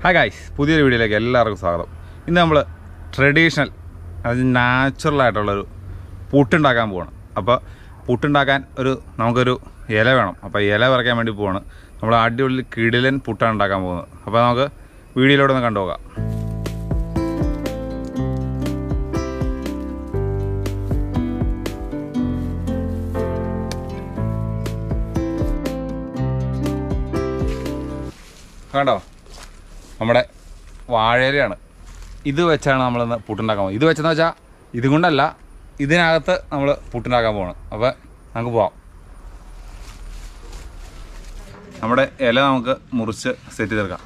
Hi guys, പുതിയൊരു വീഡിയോയിലേക്ക് എല്ലാവർക്കും സ്വാഗതം. ഇന്ന് നമ്മൾ ട്രഡീഷണൽ, അത് നാച്ചുറലായിട്ടുള്ളൊരു പുട്ടുണ്ടാക്കാൻ പോവാണ്. അപ്പോൾ പുട്ടുണ്ടാക്കാൻ നമുക്കൊരു ഇല വേണം. അപ്പോൾ ഇല പറിക്കാൻ വേണ്ടി പോവാണ്. നമ്മൾ അടിപൊളി കിടിലൻ പുട്ടാണ് ഉണ്ടാക്കാൻ പോകുന്നത്. അപ്പോൾ നമുക്ക് വീഡിയോയിലൂടെ ഒന്ന് കണ്ടുപോകാം. കണ്ടോ, നമ്മുടെ വാഴയിലയാണ്. ഇത് വെച്ചാണ് നമ്മളിന്ന് പുട്ടുണ്ടാക്കാൻ പോകുന്നത്. ഇത് വെച്ചെന്ന് വെച്ചാൽ ഇതും കൊണ്ടല്ല, ഇതിനകത്ത് നമ്മൾ പുട്ടുണ്ടാക്കാൻ പോവാണ്. അപ്പോൾ നമുക്ക് പോവാം. നമ്മുടെ ഇല നമുക്ക് മുറിച്ച് സെറ്റ് ചെയ്തെടുക്കാം.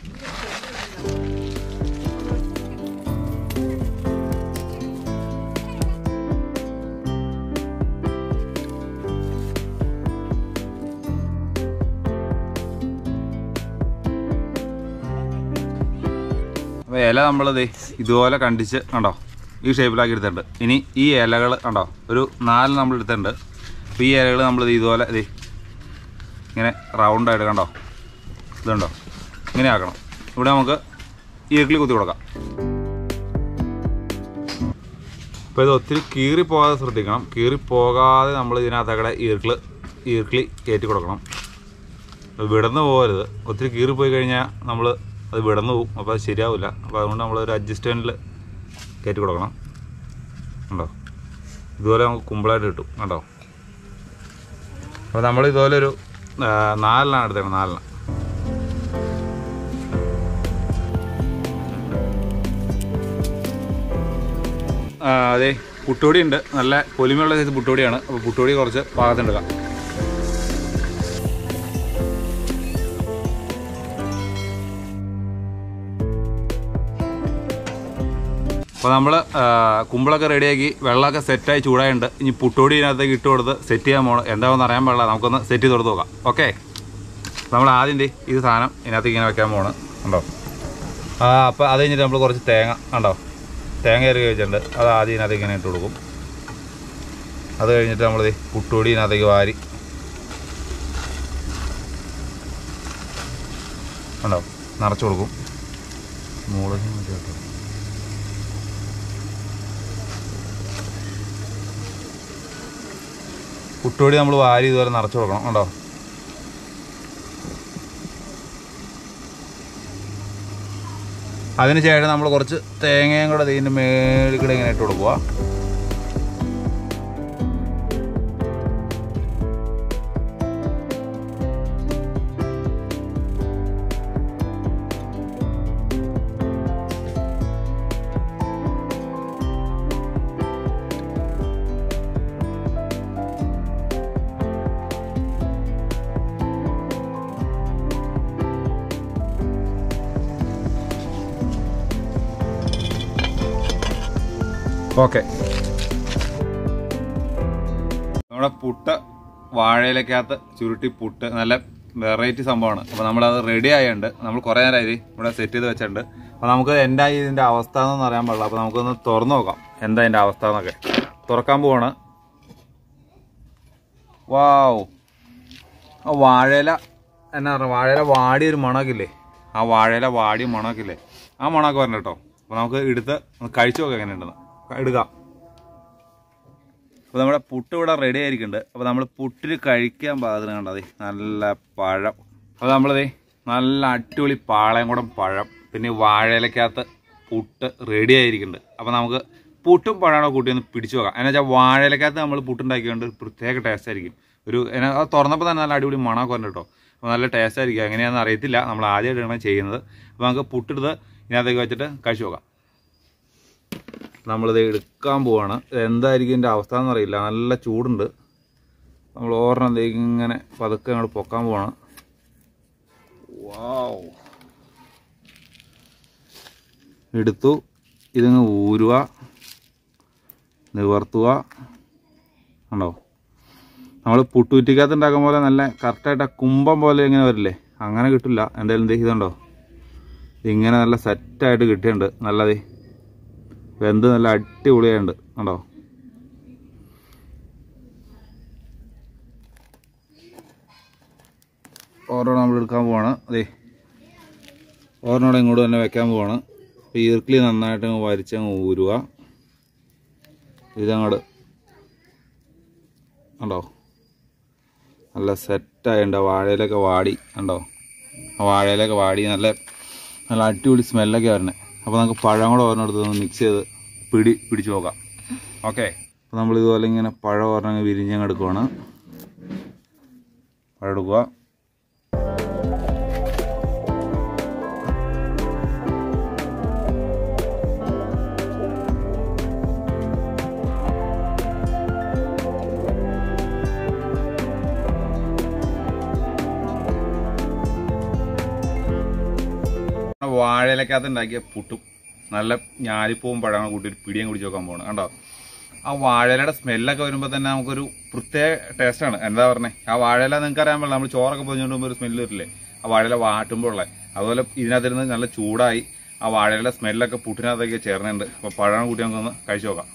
അപ്പോൾ ഇല നമ്മളിത് ഇതുപോലെ കണ്ടിച്ച് കണ്ടോ, ഈ ഷേപ്പിലാക്കി എടുത്തിട്ടുണ്ട്. ഇനി ഈ ഇലകൾ കണ്ടോ, ഒരു 4 നമ്മൾ എടുത്തിട്ടുണ്ട്. അപ്പോൾ ഈ ഇലകൾ നമ്മളിത് ഇതുപോലെ ഇങ്ങനെ റൗണ്ടായിട്ട് കണ്ടോ, ഇതുണ്ടോ, ഇങ്ങനെ ആക്കണം. ഇവിടെ നമുക്ക് ഈർക്കിളി കുത്തി കൊടുക്കാം. അപ്പോൾ ഇത് ഒത്തിരി കീറിപ്പോകാതെ ശ്രദ്ധിക്കണം. കീറിപ്പോകാതെ നമ്മൾ ഇതിനകത്തക്കടെ ഈർക്കിളി കയറ്റി കൊടുക്കണം. വിടന്ന് പോകരുത്. ഒത്തിരി കീറിപ്പോയി കഴിഞ്ഞാൽ നമ്മൾ അത് വിടന്നു പോകും. അപ്പോൾ അത് ശരിയാവില്ല. അപ്പോൾ അതുകൊണ്ട് നമ്മളൊരു അഡ്ജസ്റ്റ്മെൻറ്റിൽ കയറ്റി കൊടുക്കണം. കണ്ടോ, ഇതുപോലെ നമുക്ക് കുമ്പിളായിട്ട് കിട്ടും. കണ്ടോ, അപ്പോൾ നമ്മൾ ഇതുപോലെ ഒരു 4 എടുത്തേക്കണം. 4 അതെ, പുട്ടുപൊടി ഉണ്ട്. നല്ല പൊലിമയുള്ള സൈസ് പുട്ടുപൊടിയാണ്. അപ്പോൾ പുട്ടുപൊടി കുറച്ച് പാകത്തിനെടുക്കാം. അപ്പോൾ നമ്മൾ കുമ്പിളൊക്കെ റെഡിയാക്കി വെള്ളമൊക്കെ സെറ്റായി ചൂടായുണ്ട്. ഇനി പുട്ടുപൊടി ഇതിനകത്തേക്ക് ഇട്ട് കൊടുത്ത് സെറ്റ് ചെയ്യാൻ പോകണം. എന്താണെന്ന് അറിയാൻ പാടില്ല. നമുക്കൊന്ന് സെറ്റ് ചെയ്ത് കൊടുത്ത് നോക്കാം. ഓക്കെ, നമ്മൾ ആദ്യം ഇത് സാധനം ഇതിനകത്തേക്ക് ഇങ്ങനെ വെക്കാൻ പോകണം. കണ്ടോ, അപ്പോൾ അത് കഴിഞ്ഞിട്ട് നമ്മൾ കുറച്ച് തേങ്ങ കണ്ടോ, തേങ്ങ കയറി വെച്ചിട്ടുണ്ട്. അത് ആദ്യം ഇതിനകത്തേക്ക് ഇങ്ങനെ ഇട്ട് കൊടുക്കും. അത് കഴിഞ്ഞിട്ട് നമ്മൾ പുട്ടുപൊടി ഇതിനകത്തേക്ക് വാരി കണ്ടോ നിറച്ച് കൊടുക്കും. പുട്ടുപൊടി നമ്മൾ വാരി ഇതുവരെ നിറച്ച് കൊടുക്കണം. കണ്ടോ, അതിന് ശേഷം നമ്മൾ കുറച്ച് തേങ്ങയും കൂടെ ഇതിൻ്റെ മേളിൽ കൂടെ ഇങ്ങനെ ഇട്ട് കൊടുക്കുക. ഓക്കെ, നമ്മുടെ പുട്ട് വാഴയിലക്കകത്ത് ചുരുട്ടി പുട്ട് നല്ല വെറൈറ്റി സംഭവമാണ്. അപ്പോൾ നമ്മളത് റെഡി ആയുണ്ട്. നമ്മൾ കുറേ നേരമായി ഇവിടെ സെറ്റ് ചെയ്ത് വെച്ചിട്ടുണ്ട്. അപ്പോൾ നമുക്ക് എന്തായി ഇതിൻ്റെ അവസ്ഥ എന്നൊന്നും അറിയാൻ പാടില്ല. അപ്പോൾ നമുക്കൊന്ന് തുറന്നു നോക്കാം എന്താ ഇതിൻ്റെ അവസ്ഥ എന്നൊക്കെ. തുറക്കാൻ പോവാണ്. വാവ്, ആ വാഴയില എന്നാ പറഞ്ഞ വാഴയില വാടിയൊരു മണക്കില്ലേ, ആ വാഴയില വാടിയ മണക്കില്ലേ, ആ മണമൊക്കെ വരണം കേട്ടോ. അപ്പോൾ നമുക്ക് എടുത്ത് കഴിച്ചു നോക്കാം എങ്ങനെയുണ്ടെന്ന്. എടുക്കാം. അപ്പോൾ നമ്മുടെ പുട്ട് ഇവിടെ റെഡി ആയിരിക്കുന്നുണ്ട്. അപ്പോൾ നമ്മൾ പുട്ടിന് കഴിക്കാൻ പാകത്തിന് കണ്ടത് നല്ല പഴം. അപ്പോൾ നമ്മളത് നല്ല അടിപൊളി പാളയംകുടം പഴം, പിന്നെ വാഴയിലക്കകത്ത് പുട്ട് റെഡി ആയിരിക്കുന്നുണ്ട്. അപ്പോൾ നമുക്ക് പുട്ടും പഴമോ കൂട്ടി ഒന്ന് പിടിച്ചു നോക്കാം. എന്നു വെച്ചാൽ വാഴയിലക്കകത്ത് നമ്മൾ പുട്ടുണ്ടാക്കിക്കൊണ്ട് പ്രത്യേക ടേസ്റ്റ് ആയിരിക്കും. അത് തുറന്നപ്പോൾ തന്നെ നല്ല അടിപൊളി മണമൊക്കെ വന്നു കേട്ടോ. അപ്പോൾ നല്ല ടേസ്റ്റ് ആയിരിക്കും. എങ്ങനെയാണെന്ന് അറിയത്തില്ല, നമ്മൾ ആദ്യമായിട്ടാണ് ചെയ്യുന്നത്. അപ്പോൾ നമുക്ക് പുട്ടെടുത്ത് ഇതിനകത്തേക്ക് വെച്ചിട്ട് കഴിച്ചു നോക്കാം. നമ്മളിത് എടുക്കാൻ പോവാണ്. എന്തായിരിക്കും ഇതിൻ്റെ അവസ്ഥ എന്നറിയില്ല. നല്ല ചൂടുണ്ട്. നമ്മൾ ഓർമ്മ ഇങ്ങനെ പതുക്കെ അങ്ങോട്ട് പൊക്കാൻ പോവാണ്. വാവ്, എടുത്തു. ഇതിങ്ങ് ഊരുക, നിവർത്തുക. ഉണ്ടോ, നമ്മൾ പുട്ടുകുറ്റിക്കകത്ത് ഉണ്ടാക്കും പോലെ നല്ല കറക്റ്റായിട്ട് കുമ്പം പോലെ ഇങ്ങനെ വരില്ലേ, അങ്ങനെ കിട്ടില്ല. എന്തായാലും ഇതുണ്ടോ, ഇങ്ങനെ നല്ല സെറ്റായിട്ട് കിട്ടിയിട്ടുണ്ട്. നല്ലത് വെന്ത് നല്ല അടിപൊളിയായിട്ടുണ്ട്. കണ്ടോ, ഓരോ നമ്മൾ എടുക്കാൻ പോവാണ്. അതെ ഓർണോടെ ഇങ്ങോട്ട് തന്നെ വെക്കാൻ പോവാണ്. അപ്പോൾ ഈർക്കിളി നന്നായിട്ട് വരിച്ചങ്ങ് ഊരുക. ഇതങ്ങോട്ട് കണ്ടോ നല്ല സെറ്റായിട്ടുണ്ട്. വാഴയിലൊക്കെ വാടി കണ്ടോ, ആ വാഴയിലൊക്കെ വാടി നല്ല നല്ല അടിപൊളി സ്മെല്ലൊക്കെ വരണേ. അപ്പോൾ നമുക്ക് പഴം കൂടെ ഓരോന്നെടുത്ത് മിക്സ് ചെയ്ത് പിടിച്ച് നോക്കാം. ഓക്കെ, അപ്പോൾ നമ്മളിതുപോലെ ഇങ്ങനെ പഴം ഓരോന്ന് വിരിഞ്ഞങ്ങ് എടുക്കുവാണ്. പഴം എടുക്കുക. വാഴയിലക്കകത്ത് ഉണ്ടാക്കിയ പുട്ടും നല്ല ഞാലിപ്പൂവും പഴങ്ങൾ കൂട്ടി ഒരു പിടിയും കുടിച്ച് നോക്കാൻ പോകണം. കണ്ടോ, ആ വാഴയിലയുടെ സ്മെല്ലൊക്കെ വരുമ്പോൾ തന്നെ നമുക്കൊരു പ്രത്യേക ടേസ്റ്റാണ്. എന്താ പറഞ്ഞത്, ആ വാഴയില നിങ്ങൾക്ക് അറിയാൻ പാടില്ല, നമ്മൾ ചോറൊക്കെ പൊതിഞ്ഞുകൊണ്ട് പോകുമ്പോൾ ഒരു സ്മെല്ല് വരില്ലേ, ആ വാഴയില വാട്ടുമ്പോൾ ഉള്ളത്. അതുപോലെ ഇതിനകത്തിരുന്ന് നല്ല ചൂടായി ആ വാഴയിലെ സ്മെല്ലൊക്കെ പുട്ടിനകത്തേക്ക് ചേർന്നുണ്ട്. അപ്പോൾ പഴം കൂട്ടി നമുക്കൊന്ന് കഴിച്ചു നോക്കാം.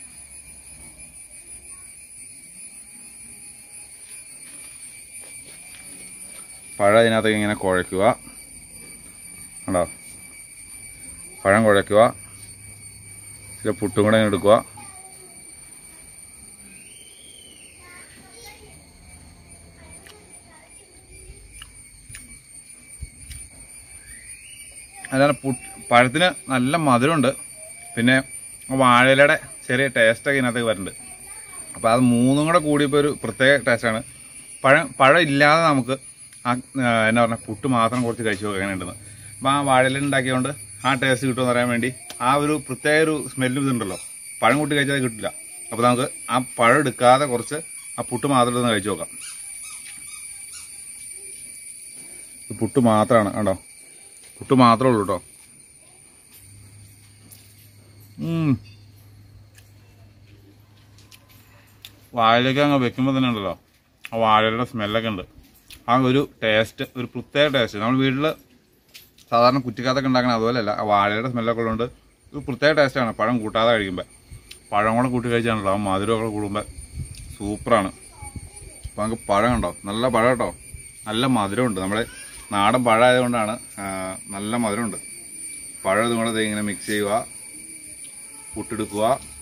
പഴം ഇതിനകത്തേക്ക് ഇങ്ങനെ കുഴയ്ക്കുക. കണ്ടോ, പഴം കുഴയ്ക്കുക. ചില പുട്ടും കൂടെ എടുക്കുക. അതാണ് പഴത്തിന് നല്ല മധുരമുണ്ട്, പിന്നെ വാഴയിലയുടെ ചെറിയ ടേസ്റ്റൊക്കെ ഇതിനകത്തേക്ക് വരുന്നുണ്ട്. അപ്പോൾ അത് മൂന്നും കൂടെ കൂടിയപ്പോൾ ഒരു പ്രത്യേക ടേസ്റ്റാണ്. പഴം ഇല്ലാതെ നമുക്ക് ആ എന്നാ പറഞ്ഞാൽ പുട്ട് മാത്രം കുറച്ച് കഴിച്ചു നോക്കുക എങ്ങനെ ഉണ്ടെന്ന്. അപ്പോൾ ആ വാഴയില ഉണ്ടാക്കിയതുകൊണ്ട് ആ ടേസ്റ്റ് കിട്ടുമെന്ന് പറയാൻ വേണ്ടി ആ ഒരു പ്രത്യേക ഒരു സ്മെല്ലും ഇതുണ്ടല്ലോ, പഴം കൂട്ടി കഴിച്ചാൽ കിട്ടില്ല. അപ്പോൾ നമുക്ക് ആ പഴം എടുക്കാതെ കുറച്ച് ആ പുട്ട് മാത്രം എടുത്ത് കഴിച്ചു നോക്കാം. പുട്ട് മാത്രമാണ് കണ്ടോ, പുട്ട് മാത്രമേ ഉള്ളൂ കേട്ടോ. വാഴയിലേക്ക് അങ്ങ് വെക്കുമ്പോൾ തന്നെ ഉണ്ടല്ലോ ആ വാഴയുടെ സ്മെല്ലൊക്കെ ഉണ്ട്. ആ ഒരു ടേസ്റ്റ്, ഒരു പ്രത്യേക ടേസ്റ്റ്. നമ്മൾ വീട്ടിൽ സാധാരണ കുറ്റിക്കാത്തൊക്കെ ഉണ്ടാക്കണം അതുപോലെയല്ല, ആ വാഴയുടെ സ്മെല്ലൊക്കെ ഉള്ളതുകൊണ്ട് ഒരു പ്രത്യേക ടേസ്റ്റാണ് പഴം കൂട്ടാതെ കഴിക്കുമ്പോൾ. പഴം കൂടെ കൂട്ടി കഴിച്ചാണല്ലോ ആ മധുരമൊക്കെ കൂടുമ്പോൾ സൂപ്പറാണ്. അപ്പോൾ നമുക്ക് പഴം കണ്ടോ, നല്ല പഴം കേട്ടോ, നല്ല മധുരമുണ്ട്. നമ്മുടെ നാടൻ പഴം ആയതുകൊണ്ടാണ് നല്ല മധുരമുണ്ട്. പഴം ഇതും കൂടെ ഇങ്ങനെ മിക്സ് ചെയ്യുക, പുട്ടെടുക്കുക.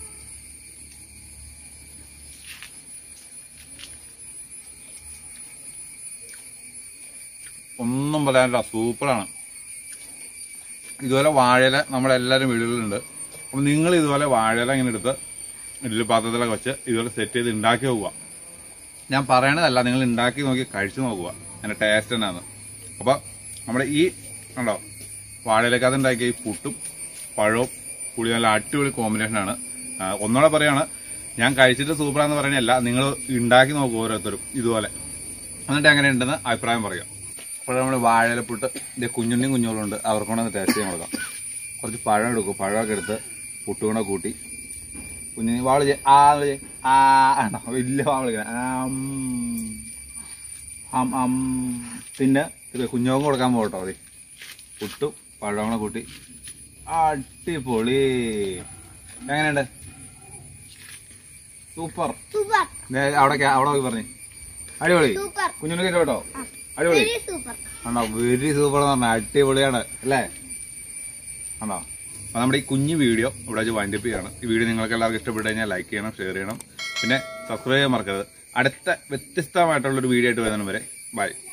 ഒന്നും പറയാനില്ല, സൂപ്പറാണ്. ഇതുപോലെ വാഴയില നമ്മളെല്ലാവരും വീടുകളിലുണ്ട്. അപ്പം നിങ്ങൾ ഇതുപോലെ വാഴയില ഇങ്ങനെ എടുത്ത് ഇഡ്ഡലി പാത്രത്തിലൊക്കെ വെച്ച് ഇതുപോലെ സെറ്റ് ചെയ്ത് ഉണ്ടാക്കി നോക്കുക. ഞാൻ പറയണതല്ല, നിങ്ങൾ ഉണ്ടാക്കി നോക്കി കഴിച്ചു നോക്കുക, അതിൻ്റെ ടേസ്റ്റ് തന്നെയാണ്. അപ്പോൾ നമ്മുടെ ഈ കണ്ടോ വാഴയിലക്കകത്ത് ഉണ്ടാക്കിയ ഈ പുട്ടും പഴവും കൂടി നല്ല അടിപൊളി കോമ്പിനേഷനാണ്. ഒന്നുകൂടെ പറയാണ്, ഞാൻ കഴിച്ചിട്ട് സൂപ്പറാന്ന് പറയണല്ല, നിങ്ങൾ ഉണ്ടാക്കി നോക്കുക ഓരോരുത്തരും ഇതുപോലെ, എന്നിട്ട് എങ്ങനെയുണ്ടെന്ന് അഭിപ്രായം പറയുക. അപ്പോൾ നമ്മൾ വാഴയിലപ്പുട്ട് ഇത് കുഞ്ഞുണ്ണിയും കുഞ്ഞുങ്ങളുണ്ട്, അവർക്കൊണ്ടൊന്ന് ടേസ്റ്റ് ചെയ്യാൻ കൊടുക്കാം. കുറച്ച് പഴം എടുക്കും, പഴമൊക്കെ എടുത്ത് പുട്ടും കൂടെ കൂട്ടി കുഞ്ഞുണ്ണി വാള് ആണോ വലിയ വാളിങ്ങനെ പിന്നെ കുഞ്ഞോക്കും കൊടുക്കാൻ പോകട്ടോ. മതി പുട്ടും പഴവും കൂടെ കൂട്ടി അടിപൊളി. എങ്ങനെയുണ്ട്? സൂപ്പർ. അവിടെ പോയി പറഞ്ഞേ അടിപൊളി. കുഞ്ഞുണ്ണി കേട്ടോ അടിപൊളി ആണോ, വെരി സൂപ്പർ എന്ന് പറഞ്ഞാൽ അടിപൊളിയാണ് അല്ലേ ആണോ. അപ്പോൾ നമ്മുടെ ഈ കുഞ്ഞു വീഡിയോ ഇവിടെ വെച്ച് വൈൻഡപ്പ് ചെയ്യാണ്. ഈ വീഡിയോ നിങ്ങൾക്ക് എല്ലാവർക്കും ഇഷ്ടപ്പെട്ട് കഴിഞ്ഞാൽ ലൈക്ക് ചെയ്യണം, ഷെയർ ചെയ്യണം, പിന്നെ സബ്സ്ക്രൈബ് ചെയ്യാൻ മറക്കരുത്. അടുത്ത വ്യത്യസ്തമായിട്ടുള്ളൊരു വീഡിയോ ആയിട്ട് വരുന്നതിന് വരെ ബൈ.